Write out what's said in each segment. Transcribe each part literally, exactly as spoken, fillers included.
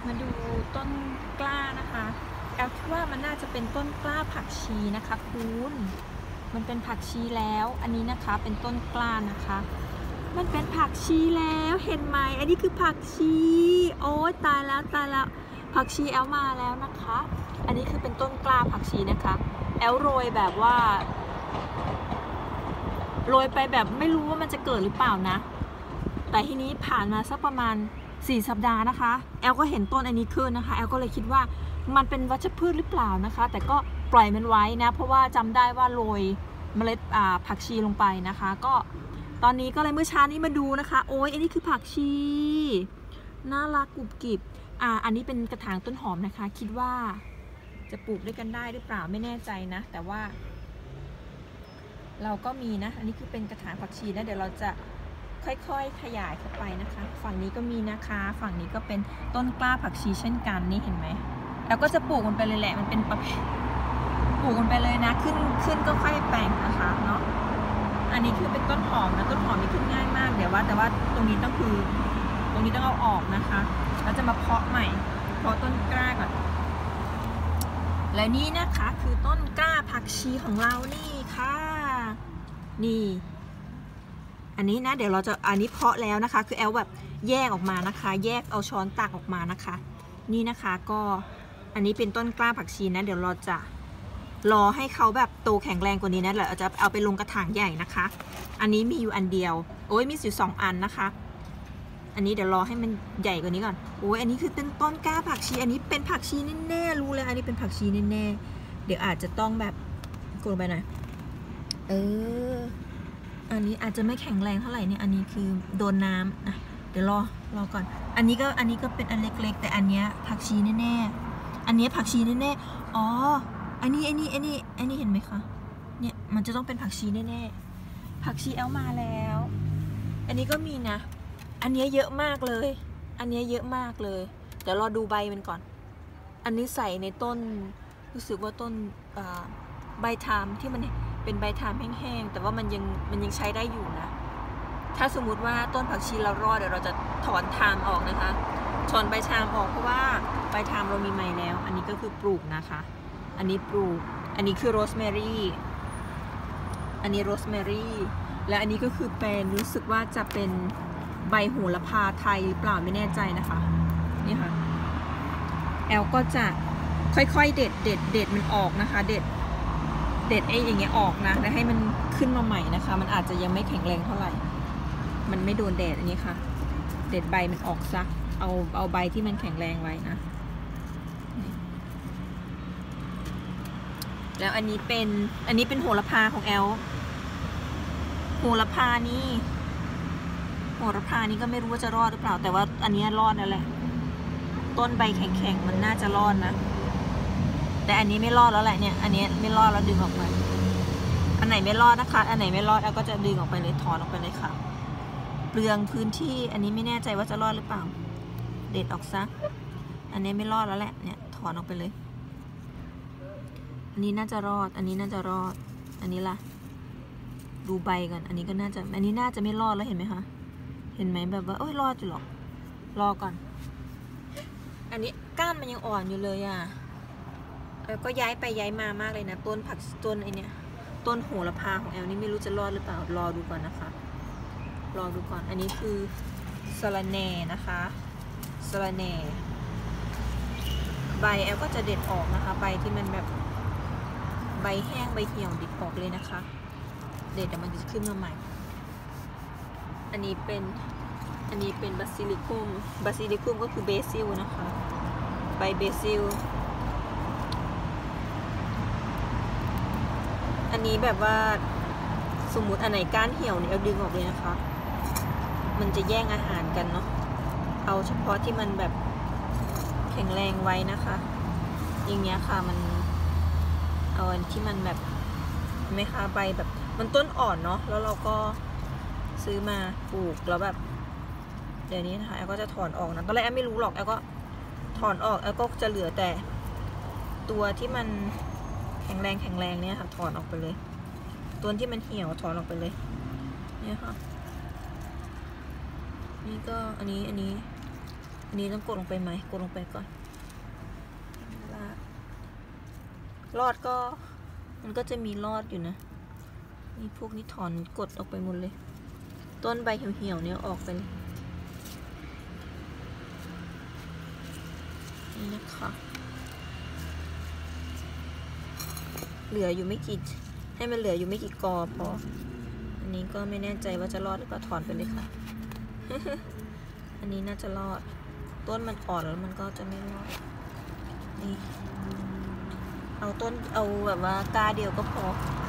มาดูต้นกล้านะคะแอลคิดว่ามันน่าจะเป็นต้นกล้าผักชีนะคะคุณมันเป็นผักชีแล้วอันนี้นะคะเป็นต้นกล้านะคะมันเป็นผักชีแล้วเห็นไหมอันนี้คือผักชีโอ๊ยตายแล้วตายแล้วผักชีแอลมาแล้วนะคะอันนี้คือเป็นต้นกล้าผักชีนะคะแอลโรยแบบว่าโรยไปแบบไม่รู้ว่ามันจะเกิดหรือเปล่านะแต่ทีนี้ผ่านมาสักประมาณสี่สัปดาห์นะคะแอลก็เห็นต้นอันนี้ขึ้นนะคะแอลก็เลยคิดว่ามันเป็นวัชพืชหรือเปล่านะคะแต่ก็ปล่อยมันไว้นะเพราะว่าจำได้ว่าโรยเมล็ดผักชีลงไปนะคะก็ตอนนี้ก็เลยเมื่อเช้านี้มาดูนะคะโอ้ยอันนี้คือผักชีน่ารักกรุบกริบอ่าอันนี้เป็นกระถางต้นหอมนะคะคิดว่าจะปลูกด้วยกันได้หรือเปล่าไม่แน่ใจนะแต่ว่าเราก็มีนะอันนี้คือเป็นกระถางผักชีนะเดี๋ยวเราจะค่อยๆขยายเข้าไปนะคะฝั่งนี้ก็มีนะคะฝั่งนี้ก็เป็นต้นกล้าผักชีเช่นกันนี่เห็นไหมแล้วก็จะปลูกมันไปเลยแหละมันเป็นประเภทปลูกมันไปเลยนะขึ้นขึ้นก็ค่อยแปลงนะคะเนาะอันนี้คือเป็นต้นหอมนะต้นหอมนี่ขึ้นง่ายมากเดี๋ยวว่าแต่ว่าตรงนี้ต้องคือตรงนี้ต้องเอาออกนะคะแล้วจะมาเพาะใหม่เพาะต้นกล้าก่อนและนี่นะคะคือต้นกล้าผักชีของเรานี่ค่ะนี่อันนี้นะเดี๋ยวเราจะอันนี้เพาะแล้วนะคะคือแอลแบบแยกออกมานะคะแยกเอาช้อนตักออกมานะคะนี่นะคะก็อันนี้เป็นต้นกล้าผักชีนะเดี๋ยวเราจะรอให้เขาแบบโตแข็งแรงกว่านี้นะเราจะเอาไปลงกระถางใหญ่นะคะอันนี้มีอยู่อันเดียวโอ้ยมีอยู่สองอันนะคะอันนี้เดี๋ยวรอให้มันใหญ่กว่านี้ก่อนโอ้ยอันนี้คือเป็นต้นกล้าผักชีอันนี้เป็นผักชีแน่ๆรู้เลยอันนี้เป็นผักชีแน่ๆเดี๋ยวอาจจะต้องแบบกดไปหน่อยเอออันนี้อาจจะไม่แข็งแรงเท่าไหร่เนี่ยอันนี้คือโดนน้ำนะเดี๋ยวรอรอก่อนอันนี้ก็อันนี้ก็เป็นอันเล็กๆแต่อันเนี้ยผักชีแน่ๆอันนี้ผักชีแน่ๆอ๋ออันนี้อันนี้อันนี้อันนี้เห็นไหมคะเนี่ยมันจะต้องเป็นผักชีแน่ๆผักชีแอลมาแล้วอันนี้ก็มีนะอันนี้เยอะมากเลยอันนี้เยอะมากเลยเดี๋ยวรอดูใบมันก่อนอันนี้ใส่ในต้นรู้สึกว่าต้นใบทามที่มันเป็นใบทามแห้งๆแต่ว่ามันยังมันยังใช้ได้อยู่นะถ้าสมมุติว่าต้นผักชีเรารอดเดี๋ยวเราจะถอนทามออกนะคะถอนใบทามออกเพราะว่าใบทามเรามีใหม่แล้วอันนี้ก็คือปลูกนะคะอันนี้ปลูกอันนี้คือโรสแมรี่อันนี้โรสแมรี่และอันนี้ก็คือเป็นรู้สึกว่าจะเป็นใบโหระพาไทยหรือเปล่าไม่แน่ใจนะคะนี่ค่ะแอลก็จะค่อยๆเด็ดเด็ดเด็ดมันออกนะคะเด็ดเด็ดไอ้อย่างเงี้ยออกนะแล้วให้มันขึ้นมาใหม่นะคะมันอาจจะยังไม่แข็งแรงเท่าไหร่มันไม่โดนแดดอันนี้ค่ะเด็ดใบมันออกซะเอาเอาใบที่มันแข็งแรงไว้นะแล้วอันนี้เป็นอันนี้เป็นโหระพาของแอลโหระพานี่โหระพานี่ก็ไม่รู้ว่าจะรอดหรือเปล่าแต่ว่าอันนี้รอดแล้วแหละต้นใบแข็งๆมันน่าจะรอดนะแต่อันนี้ไม่รอดแล้วแหละเนี่ยอันนี้ไม่รอดแล้วดึงออกไปอันไหนไม่รอดนะคะอันไหนไม่รอดแอลก็จะดึงออกไปเลยถอนออกไปเลยค่ะเปลืองพื้นที่อันนี้ไม่แน่ใจว่าจะรอดหรือเปล่าเด็ดออกซะอันนี้ไม่รอดแล้วแหละเนี่ยถอนออกไปเลยอันนี้น่าจะรอดอันนี้น่าจะรอดอันนี้ล่ะดูใบก่อนอันนี้ก็น่าจะอันนี้น่าจะไม่รอดแล้วเห็นไหมคะเห็นไหมแบบว่าเอ้ยรอดอยู่หรอกรอก่อนอันนี้ก้านมันยังอ่อนอยู่เลยอ่ะแล้วก็ย้ายไปย้ายมามากเลยนะต้นผักต้นไอเนี้ยต้นโหระพาของแอลนี่ไม่รู้จะรอดหรือเปล่ารอดูก่อนนะคะรอดูก่อนอันนี้คือสะระแหน่นะคะสะระแหน่ใบแอลก็จะเด็ดออกนะคะใบที่มันแบบใบแห้งใบเหี่ยวเด็ดออกเลยนะคะเด็ดแต่มันจะขึ้นมาใหม่อันนี้เป็นอันนี้เป็นบาซิลิคุมบาซิลิคุมก็คือเบซิลนะคะใบเบซิลอันนี้แบบว่าสมมุติอันไหนก้านเหี่ยวเนี่ยเอาดึงออกเลยนะคะมันจะแย่งอาหารกันเนาะเอาเฉพาะที่มันแบบแข็งแรงไว้นะคะอย่างเงี้ยค่ะมันเอาอันที่มันแบบไหมคะใบแบบมันต้นอ่อนเนาะแล้วเราก็ซื้อมาปลูกแล้วแบบเดี๋ยวนี้นะคะแอลก็จะถอนออกนะตอนแรกแอลไม่รู้หรอกแอลก็ถอนออกแอลก็จะเหลือแต่ตัวที่มันแข็งแรงแข็งแรงเนี่ยค่ะถอนออกไปเลยตัวที่มันเหี่ยวถอนออกไปเลยเนี่ยค่ะนี่ก็อันนี้อันนี้อันนี้ต้องกดลงไปไหมกดลงไปก่อนรอดก็มันก็จะมีรอดอยู่นะนี่พวกนี้ถอนกดออกไปหมดเลยต้นใบเหี่ยวๆเนี่ยออกไปเลยนี่นะคะเหลืออยู่ไม่กี่ให้มันเหลืออยู่ไม่กี่กอพออันนี้ก็ไม่แน่ใจว่าจะรอดหรือเปล่าถอนไปเลยค่ะ อันนี้น่าจะรอดต้นมันอ่อนแล้วมันก็จะไม่รอดนี่เอาต้นเอาแบบว่ากาเดียวก็พอ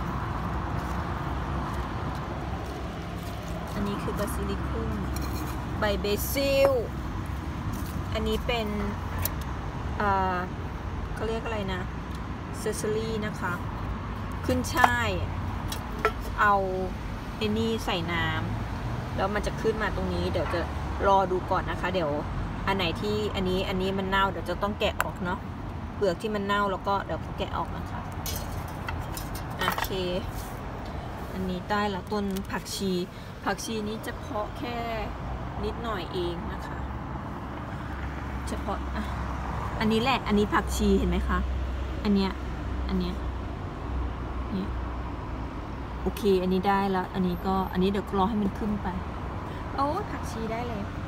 อันนี้คือบาซิลิคุมใบเบซิลอันนี้เป็นอ่าเขาเรียกอะไรนะเซซารี่นะคะขึ้นช่ายเอาไอ้นี่ใส่น้ำแล้วมันจะขึ้นมาตรงนี้เดี๋ยวจะรอดูก่อนนะคะเดี๋ยวอันไหนที่อันนี้อันนี้มันเน่าเดี๋ยวจะต้องแกะออกเนาะเปลือกที่มันเน่าแล้วก็เดี๋ยวเขาแกะออกนะคะโอเคอันนี้ใต้ละต้นผักชีผักชีนี้จะเพาะแค่นิดหน่อยเองนะคะเฉพาะอ่ะอันนี้แหละอันนี้ผักชีเห็นไหมคะอันเนี้ยอันเนี้ยนี่โอเคอันนี้ได้แล้วอันนี้ก็อันนี้เดี๋ยวรอให้มันขึ้นไปโอ้ผักชีได้เลย